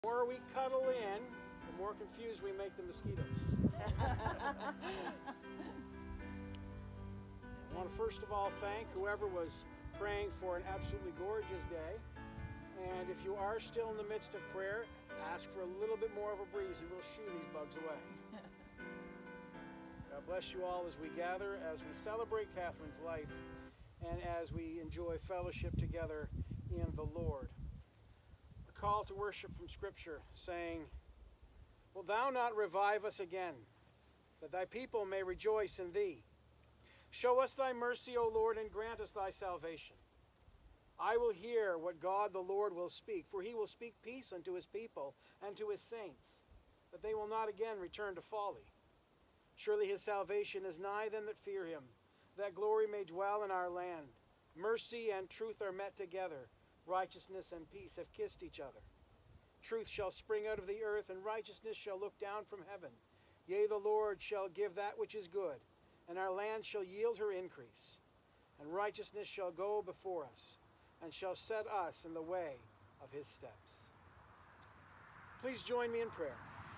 The more we cuddle in, the more confused we make the mosquitoes. I want to first of all thank whoever was praying for an absolutely gorgeous day. And if you are still in the midst of prayer, ask for a little bit more of a breeze and we'll shoo these bugs away. God bless you all as we gather, as we celebrate Catherine's life, and as we enjoy fellowship together in the Lord. A call to worship from Scripture saying, "Wilt thou not revive us again, that thy people may rejoice in thee? Show us thy mercy, O Lord, and grant us thy salvation. I will hear what God the Lord will speak, for he will speak peace unto his people and to his saints, that they will not again return to folly. Surely his salvation is nigh them that fear him, that glory may dwell in our land. Mercy and truth are met together, righteousness and peace have kissed each other. Truth shall spring out of the earth, and righteousness shall look down from heaven. Yea, the Lord shall give that which is good, and our land shall yield her increase. And righteousness shall go before us, and shall set us in the way of his steps." Please join me in prayer.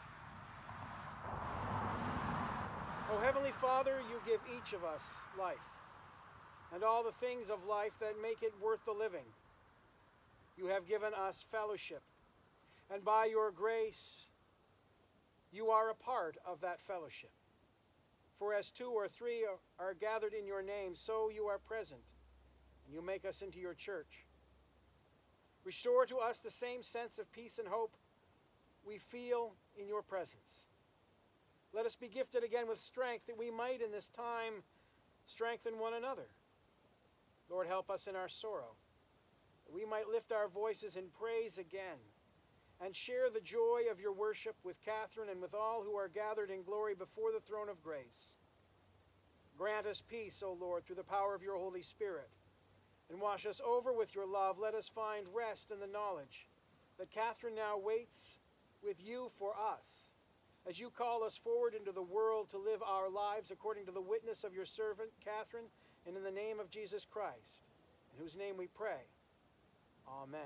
O Heavenly Father, you give each of us life, and all the things of life that make it worth the living. You have given us fellowship, and by your grace, you are a part of that fellowship. For as two or three are gathered in your name, so you are present, and you make us into your church. Restore to us the same sense of peace and hope we feel in your presence. Let us be gifted again with strength, that we might in this time strengthen one another. Lord, help us in our sorrow, that we might lift our voices in praise again, and share the joy of your worship with Catherine and with all who are gathered in glory before the throne of grace. Grant us peace, O Lord, through the power of your Holy Spirit, and wash us over with your love. Let us find rest in the knowledge that Catherine now waits with you for us, as you call us forward into the world to live our lives according to the witness of your servant, Catherine, and in the name of Jesus Christ, in whose name we pray. Amen.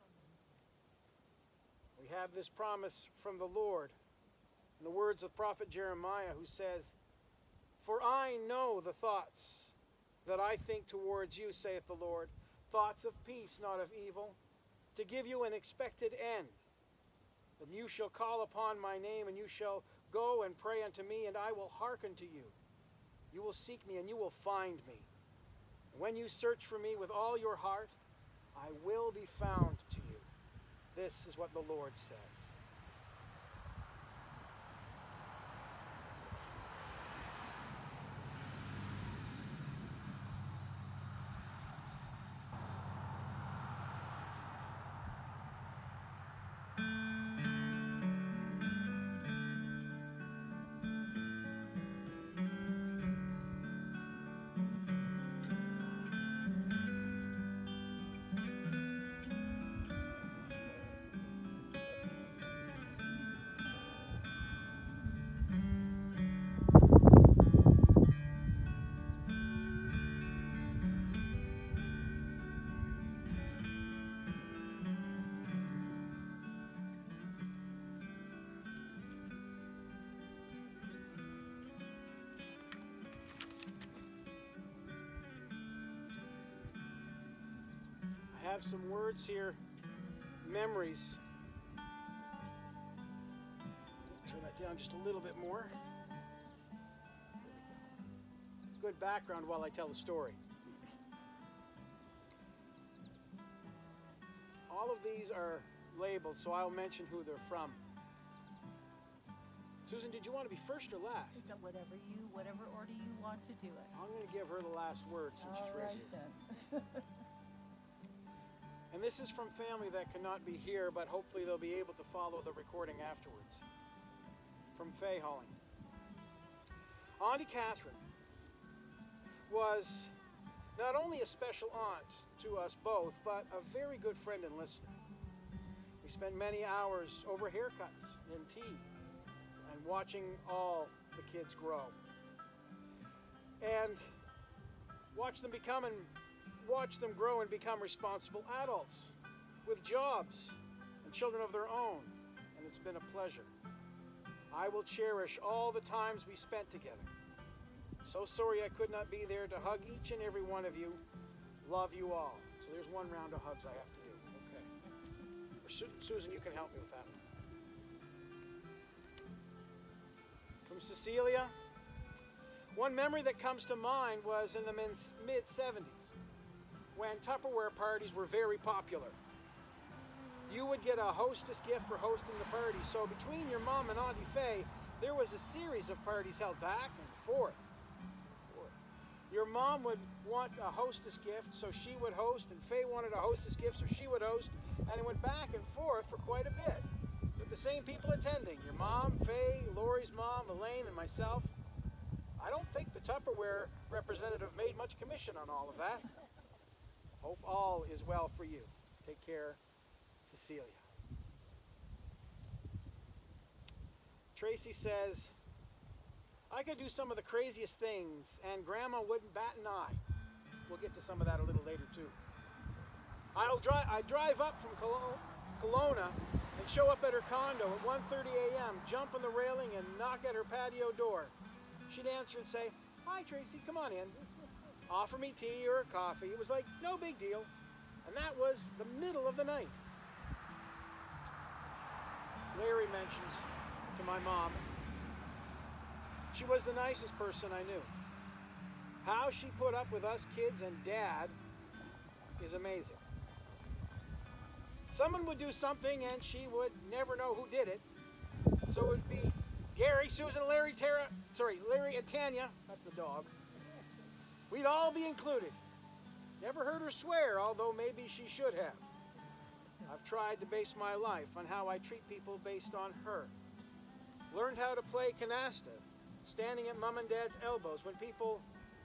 We have this promise from the Lord in the words of prophet Jeremiah, who says, "For I know the thoughts that I think towards you, saith the Lord, thoughts of peace, not of evil, to give you an expected end. Then you shall call upon my name, and you shall go and pray unto me, and I will hearken to you. You will seek me, and you will find me. And when you search for me with all your heart, I will be found to you." This is what the Lord says. I have some words here, memories. Turn that down just a little bit more. Good background while I tell the story. All of these are labeled, so I'll mention who they're from. Susan, did you want to be first or last? Whatever order you want to do it. I'm going to give her the last word since she's right here. Then. And this is from family that cannot be here, but hopefully they'll be able to follow the recording afterwards. From Faye Holling. Auntie Catherine was not only a special aunt to us both, but a very good friend and listener. We spent many hours over haircuts and tea and watching all the kids grow. And watch them grow and become responsible adults with jobs and children of their own. It's been a pleasure. I will cherish all the times we spent together. So sorry I could not be there to hug each and every one of you. Love you all. So there's one round of hugs I have to do. Okay. Or Susan, you can help me with that. From Cecilia, one memory that comes to mind was in the mid-70s, when Tupperware parties were very popular. You would get a hostess gift for hosting the party, so between your mom and Auntie Faye, there was a series of parties held back and forth. Your mom would want a hostess gift, so she would host, and Faye wanted a hostess gift, so she would host, and it went back and forth for quite a bit, with the same people attending. Your mom, Faye, Lori's mom, Elaine, and myself. I don't think the Tupperware representative made much commission on all of that. Hope all is well for you. Take care, Cecilia. Tracy says, I could do some of the craziest things, and Grandma wouldn't bat an eye. We'll get to some of that a little later, too. I drive up from Kelowna and show up at her condo at 1:30 a.m., jump on the railing and knock at her patio door. She'd answer and say, Hi, Tracy, come on in. Offer me tea or coffee. It was like no big deal. And that was the middle of the night. Larry mentions to my mom, she was the nicest person I knew. How she put up with us kids and Dad is amazing. Someone would do something and she would never know who did it. So it would be Gary, Susan, Larry, Larry and Tanya, that's the dog. We'd all be included. Never heard her swear, although maybe she should have. I've tried to base my life on how I treat people based on her. Learned how to play canasta, standing at Mom and Dad's elbows when people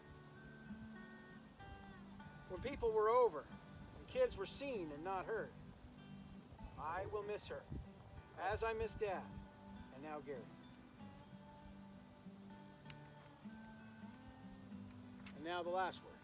were over, and kids were seen and not heard. I will miss her, as I miss Dad, and now Gary. And now the last word.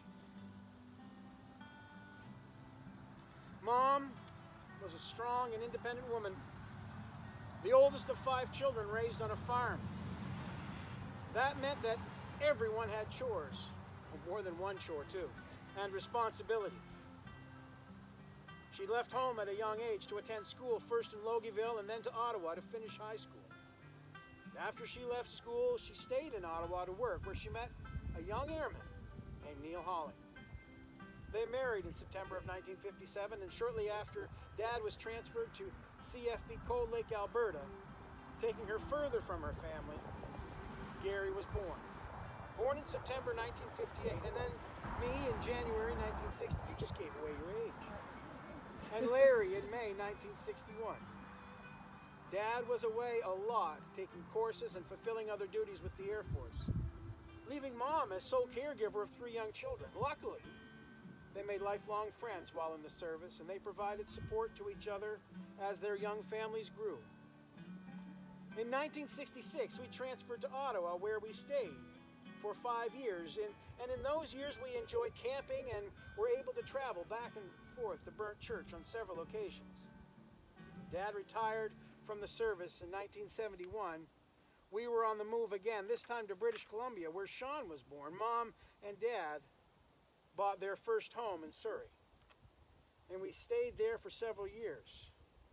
Mom was a strong and independent woman, the oldest of 5 children raised on a farm. That meant that everyone had chores, or more than one chore too, and responsibilities. She left home at a young age to attend school, first in Logieville and then to Ottawa to finish high school. After she left school, she stayed in Ottawa to work, where she met a young airman named Neil Holling. They married in September of 1957, and shortly after, Dad was transferred to CFB Cold Lake, Alberta, taking her further from her family. Gary was born. Born in September 1958, and then me in January 1960. You just gave away your age. And Larry in May 1961. Dad was away a lot, taking courses and fulfilling other duties with the Air Force, leaving Mom as sole caregiver of 3 young children. Luckily, they made lifelong friends while in the service, and they provided support to each other as their young families grew. In 1966, we transferred to Ottawa, where we stayed for 5 years, and in those years we enjoyed camping and were able to travel back and forth to Burnt Church on several occasions. Dad retired from the service in 1971. We were on the move again, this time to British Columbia, where Shawn was born. Mom and Dad bought their first home in Surrey, and we stayed there for several years.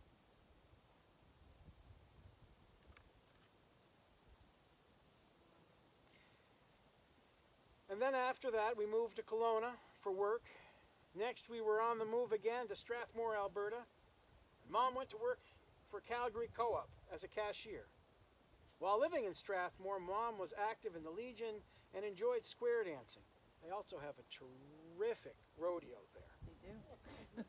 And then after that, we moved to Kelowna for work. Next, we were on the move again to Strathmore, Alberta. Mom went to work for Calgary Co-op as a cashier. While living in Strathmore, Mom was active in the Legion and enjoyed square dancing. They also have a terrific rodeo there. They do.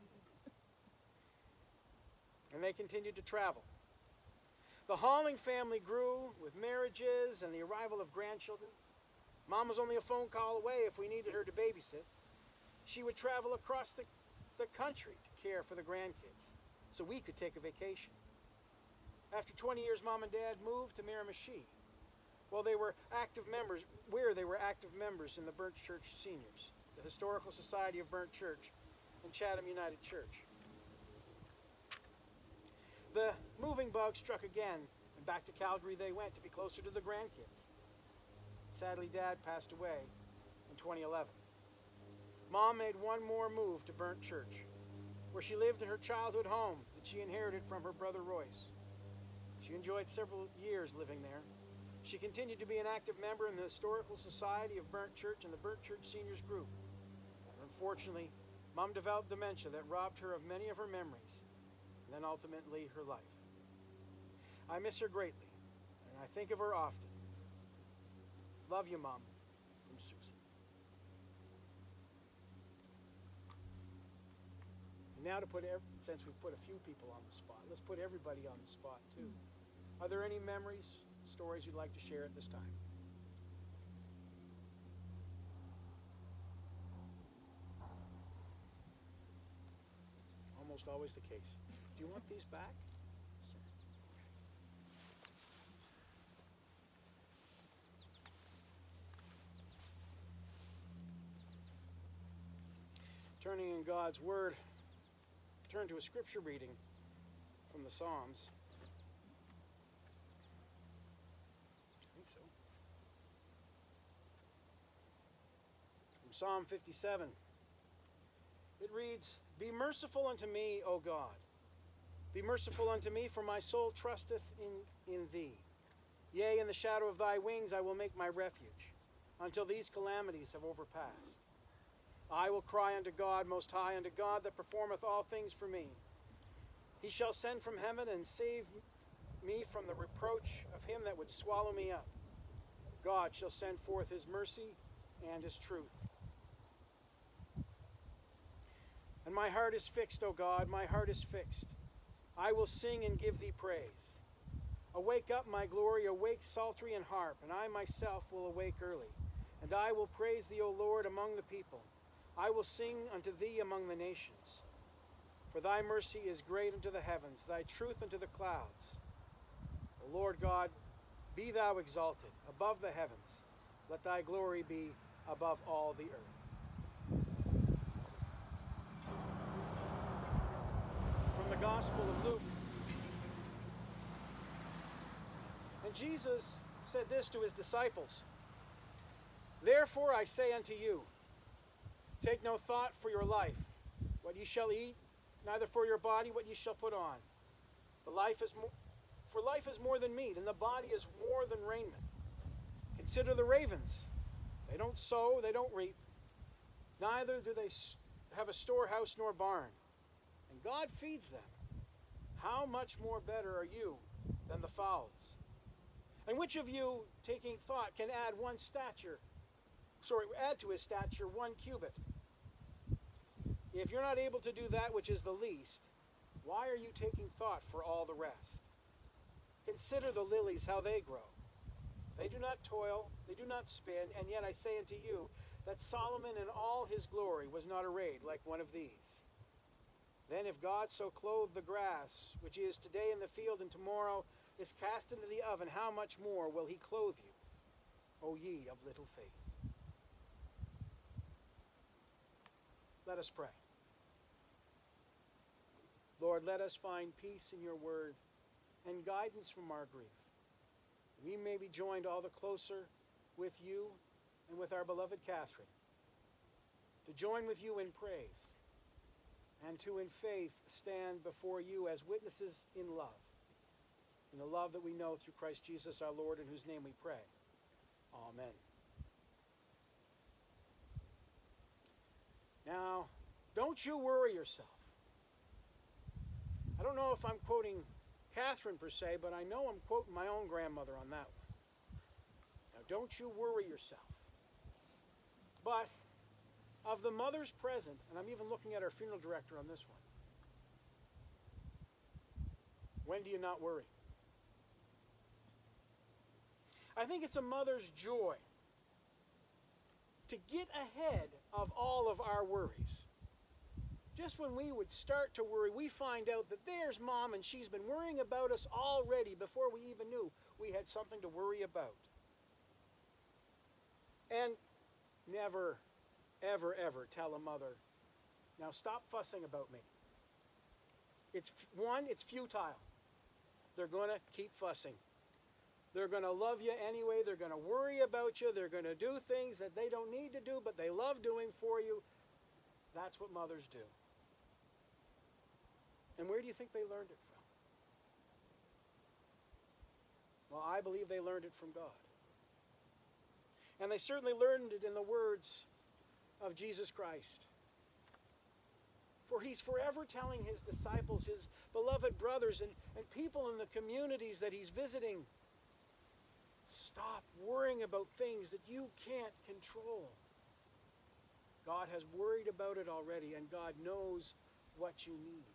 And they continued to travel. The Holling family grew with marriages and the arrival of grandchildren. Mom was only a phone call away if we needed her to babysit. She would travel across the country to care for the grandkids so we could take a vacation. After 20 years, Mom and Dad moved to Miramichi, where they were active members in the Burnt Church Seniors, the Historical Society of Burnt Church, and Chatham United Church. The moving bug struck again, and back to Calgary they went to be closer to the grandkids. Sadly, Dad passed away in 2011. Mom made one more move to Burnt Church, where she lived in her childhood home that she inherited from her brother Royce. She enjoyed several years living there. She continued to be an active member in the Historical Society of Burnt Church and the Burnt Church Seniors Group. But unfortunately, Mom developed dementia that robbed her of many of her memories, and then ultimately her life. I miss her greatly, and I think of her often. Love you, Mom. From Susan. And now since we've put a few people on the spot, let's put everybody on the spot too. Are there any memories, stories you'd like to share at this time? Almost always the case. Do you want these back? Turning in God's Word, turn to a scripture reading from the Psalms. I think so. From Psalm 57. It reads, "Be merciful unto me, O God. Be merciful unto me, for my soul trusteth in thee. Yea, in the shadow of thy wings I will make my refuge, until these calamities have overpassed. I will cry unto God most high, unto God that performeth all things for me. He shall send from heaven and save me from the reproach of him that would swallow me up. God shall send forth his mercy and his truth. And my heart is fixed, O God, my heart is fixed. I will sing and give thee praise. Awake up, my glory, awake psaltery and harp, and I myself will awake early. And I will praise thee, O Lord, among the people. I will sing unto thee among the nations. For thy mercy is great unto the heavens, thy truth unto the clouds. O Lord God, be thou exalted above the heavens. Let thy glory be above all the earth." From the Gospel of Luke. And Jesus said this to his disciples, "Therefore I say unto you, take no thought for your life, what ye shall eat, neither for your body what ye shall put on. For life is more than meat, and the body is more than raiment. Consider the ravens. They don't sow, they don't reap, neither do they have a storehouse nor barn, and God feeds them. How much more better are you than the fowls? And which of you, taking thought, can add to his stature 1 cubit? If you're not able to do that which is the least, why are you taking thought for all the rest? Consider the lilies, how they grow. They do not toil, they do not spin, and yet I say unto you that Solomon in all his glory was not arrayed like one of these. Then if God so clothe the grass, which is today in the field and tomorrow is cast into the oven, how much more will he clothe you, O ye of little faith?" Let us pray. Lord, let us find peace in your word and guidance from our grief. We may be joined all the closer with you and with our beloved Catherine, to join with you in praise and to in faith stand before you as witnesses in the love that we know through Christ Jesus our Lord, in whose name we pray. Amen. Now, don't you worry yourself. I don't know if I'm quoting Catherine per se, but I know I'm quoting my own grandmother on that one. Now, don't you worry yourself. But of the mothers present, and I'm even looking at our funeral director on this one, when do you not worry? I think it's a mother's joy to get ahead of all of our worries. Just when we would start to worry, we find out that there's Mom and she's been worrying about us already before we even knew we had something to worry about. And never, ever, ever tell a mother, now stop fussing about me. It's futile. they're going to keep fussing. They're going to love you anyway. They're going to worry about you. They're going to do things that they don't need to do, but they love doing for you. That's what mothers do. And where do you think they learned it from? Well, I believe they learned it from God. And they certainly learned it in the words of Jesus Christ. For he's forever telling his disciples, his beloved brothers and people in the communities that he's visiting, stop worrying about things that you can't control. God has worried about it already, and God knows what you need.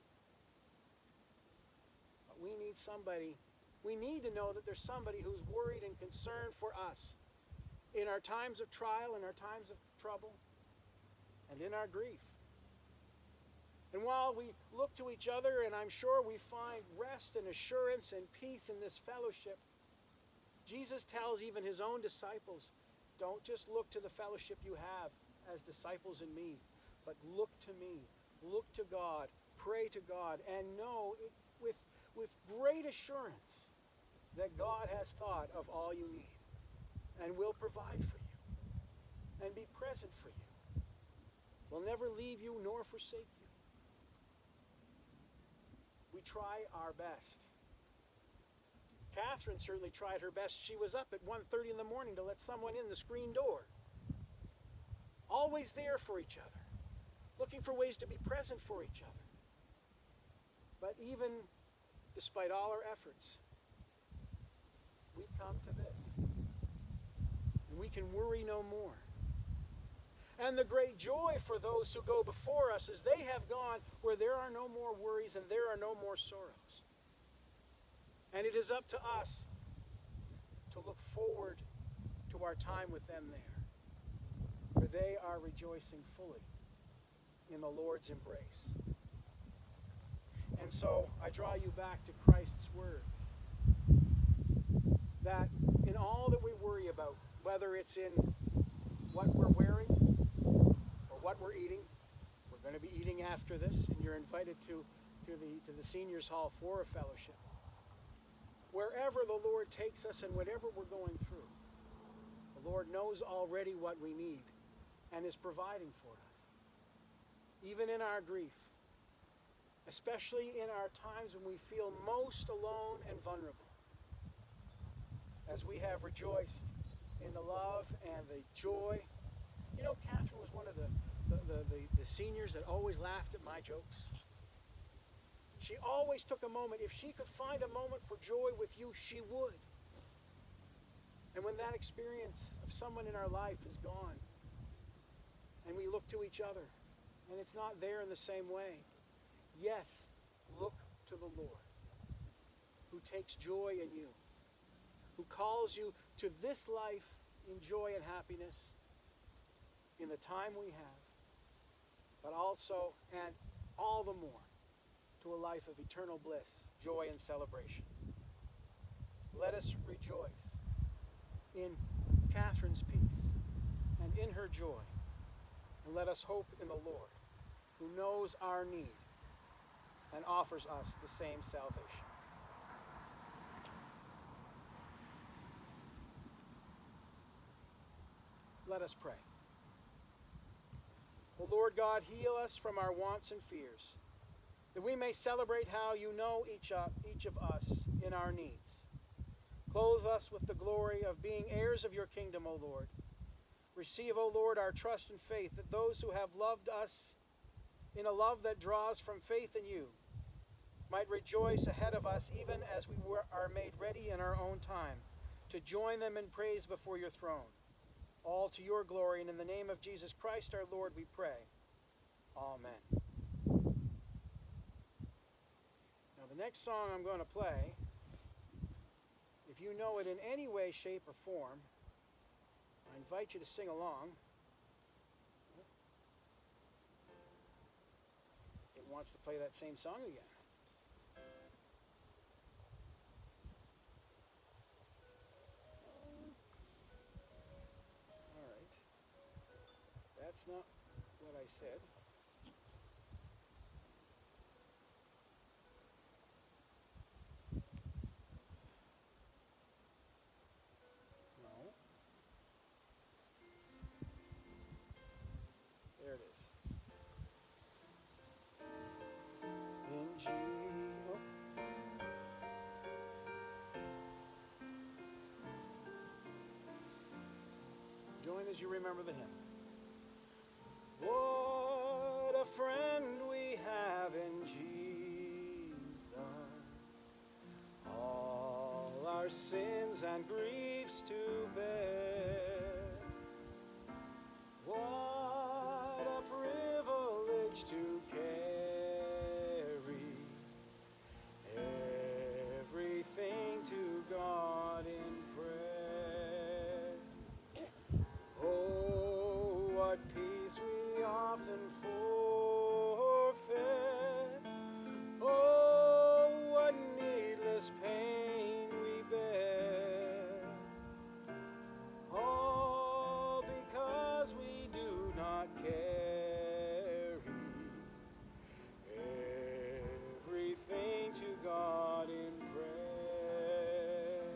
But we need somebody, we need to know that there's somebody who's worried and concerned for us in our times of trial, in our times of trouble, and in our grief. And while we look to each other, and I'm sure we find rest and assurance and peace in this fellowship, Jesus tells even his own disciples, don't just look to the fellowship you have as disciples in me, but look to me, look to God, pray to God, and know with great assurance that God has thought of all you need and will provide for you and be present for you. Will never leave you nor forsake you. We try our best. Catherine certainly tried her best. She was up at 1:30 in the morning to let someone in the screen door. Always there for each other, looking for ways to be present for each other. But even despite all our efforts, we come to this. And we can worry no more. And the great joy for those who go before us is they have gone where there are no more worries and there are no more sorrows. And it is up to us to look forward to our time with them there, for they are rejoicing fully in the Lord's embrace. And so I draw you back to Christ's words, that in all that we worry about, whether it's in what we're wearing or what we're eating, we're going to be eating after this, and you're invited to the seniors hall for a fellowship. Wherever the Lord takes us and whatever we're going through, the Lord knows already what we need and is providing for us. Even in our grief, especially in our times when we feel most alone and vulnerable, as we have rejoiced in the love and the joy. You know, Catherine was one of the seniors that always laughed at my jokes. She always took a moment. If she could find a moment for joy with you, she would. And when that experience of someone in our life is gone, and we look to each other, and it's not there in the same way, yes, look to the Lord, who takes joy in you, who calls you to this life in joy and happiness in the time we have, but also, and all the more, to a life of eternal bliss, joy, and celebration. Let us rejoice in Catherine's peace and in her joy, and let us hope in the Lord, who knows our need and offers us the same salvation. Let us pray. O Lord God, heal us from our wants and fears, that we may celebrate how you know each of us in our needs. Clothe us with the glory of being heirs of your kingdom, O Lord. Receive, O Lord, our trust and faith, that those who have loved us in a love that draws from faith in you might rejoice ahead of us, even as we are made ready in our own time to join them in praise before your throne. All to your glory, and in the name of Jesus Christ our Lord we pray. Amen. Now the next song I'm going to play, if you know it in any way, shape, or form, I invite you to sing along. It wants to play that same song again. That's not what I said. as you remember the hymn. What a friend we have in Jesus, all our sins and griefs to bear. What a privilege to carry everything to God in prayer. Oh, what peace we often forfeit. Oh, what needless pain we bear. All because we do not carry everything to God in prayer.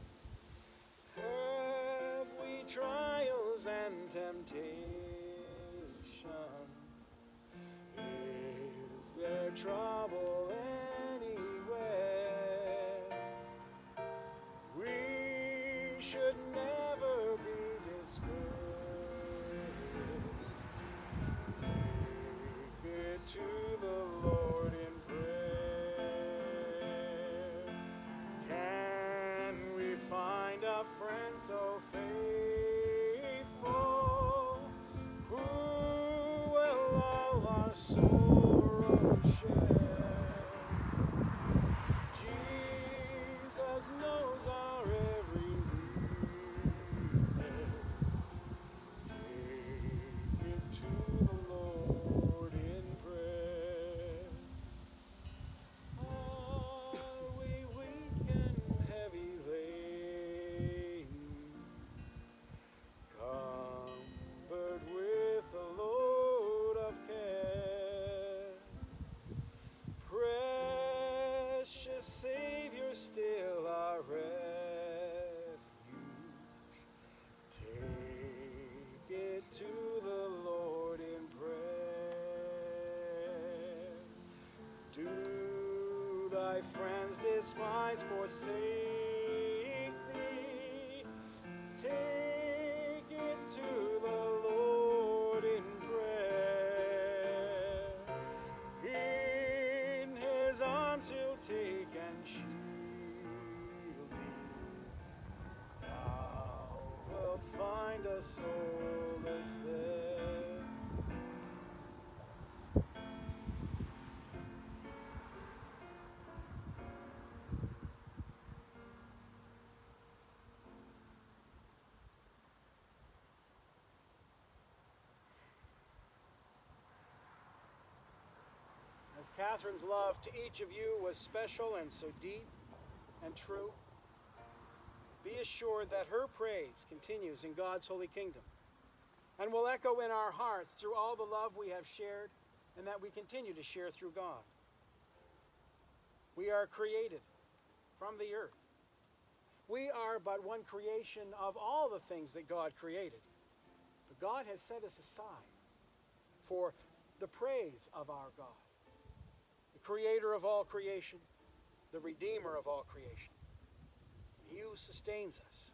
Have we trials and temptations? Is there trouble anywhere? We should never be discouraged. Take it to the Lord in prayer. Can we find a friend so faithful who will all our sorrow share? Jesus knows our every weakness. Take it to the Lord in prayer. Are we weak and heavy laden, cumbered with a load of care? Precious Savior, still our refuge. Take it to the Lord in prayer. Do thy friends despise, forsake thee? Take it to the Lord in prayer. In his arms he'll take and shield thee. Thou wilt find a solace there. As Catherine's love to each of you was special and so deep and true, be assured that her praise continues in God's holy kingdom and will echo in our hearts through all the love we have shared and that we continue to share through God. We are created from the earth. We are but one creation of all the things that God created. But God has set us aside for the praise of our God, the creator of all creation, the redeemer of all creation. He who sustains us.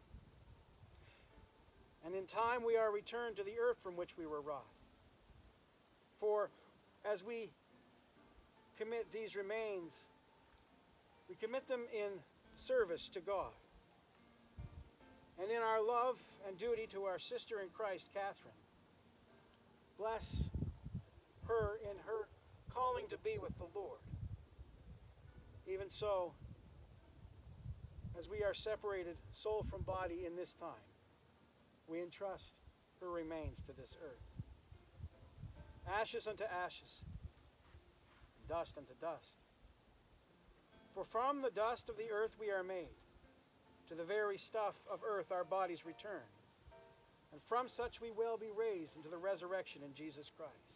And in time we are returned to the earth from which we were wrought. For as we commit these remains, we commit them in service to God. And in our love and duty to our sister in Christ, Catherine, bless her in her calling to be with the Lord. Even so, as we are separated soul from body in this time, we entrust her remains to this earth. Ashes unto ashes, dust unto dust. For from the dust of the earth we are made, to the very stuff of earth our bodies return, and from such we will be raised into the resurrection in Jesus Christ.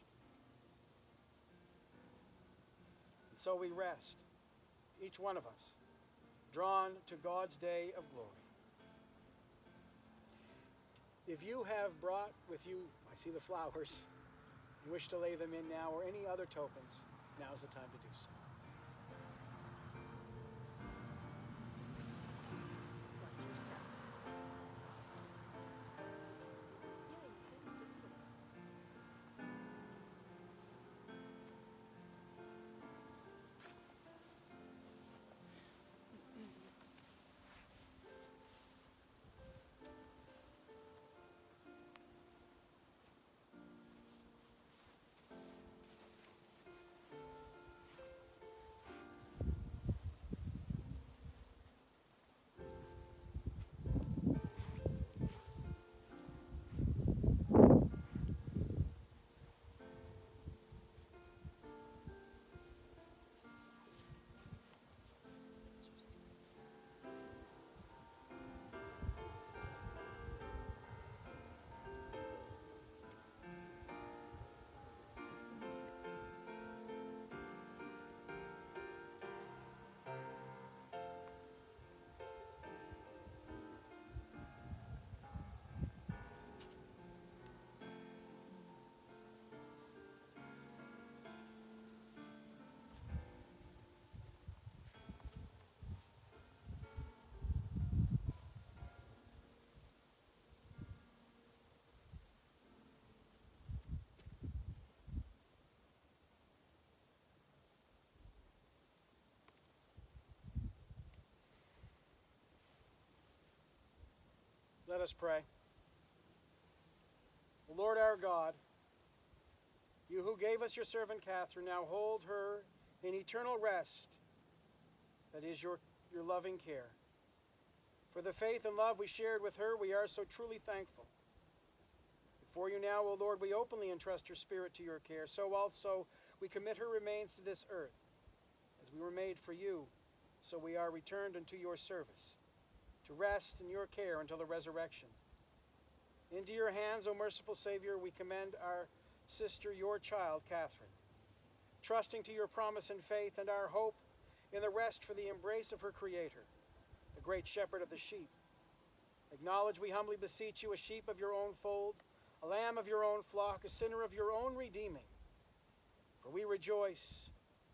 And so we rest, each one of us, drawn to God's day of glory. If you have brought with you, I see the flowers, and wish to lay them in now, or any other tokens, now's the time to do so. us pray. Lord our God, you who gave us your servant Catherine, now hold her in eternal rest, that is your loving care. For the faith and love we shared with her, we are so truly thankful. Before you now, O Lord, we openly entrust your Spirit to your care. So also we commit her remains to this earth. As we were made for you, so we are returned unto your service, to rest in your care until the resurrection. Into your hands, O merciful Savior, we commend our sister, your child, Catherine, trusting to your promise and faith and our hope in the rest for the embrace of her Creator, the great shepherd of the sheep. Acknowledge, we humbly beseech you, a sheep of your own fold, a lamb of your own flock, a sinner of your own redeeming. For we rejoice,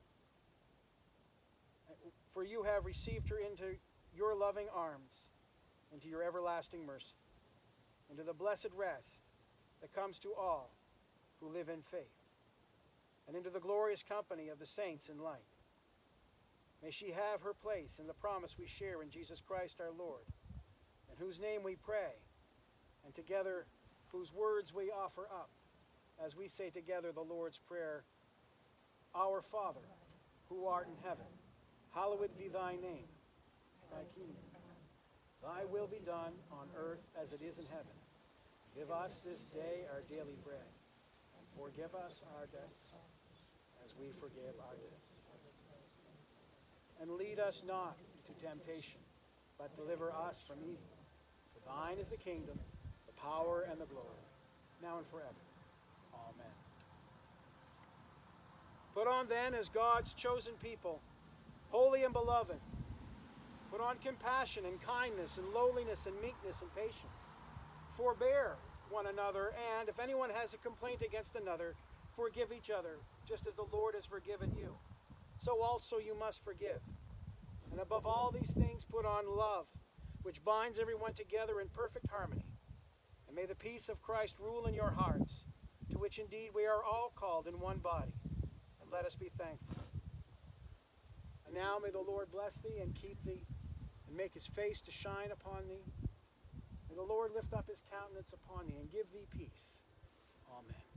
for you have received her into your loving arms, into your everlasting mercy, into the blessed rest that comes to all who live in faith, and into the glorious company of the saints in light. May she have her place in the promise we share in Jesus Christ our Lord, in whose name we pray, and together whose words we offer up, as we say together the Lord's Prayer. Our Father, who art in heaven, hallowed be thy name. Thy kingdom. Thy will be done on earth as it is in heaven. Give us this day our daily bread, and forgive us our debts, as we forgive our debtors. And lead us not into temptation, but deliver us from evil. For thine is the kingdom, the power, and the glory, now and forever. Amen. Put on then, as God's chosen people, holy and beloved, put on compassion and kindness and lowliness and meekness and patience. Forbear one another, and if anyone has a complaint against another, forgive each other, just as the Lord has forgiven you. So also you must forgive. And above all these things put on love, which binds everyone together in perfect harmony. And may the peace of Christ rule in your hearts, to which indeed we are all called in one body. And let us be thankful. And now may the Lord bless thee and keep thee, and make his face to shine upon thee. May the Lord lift up his countenance upon thee and give thee peace. Amen.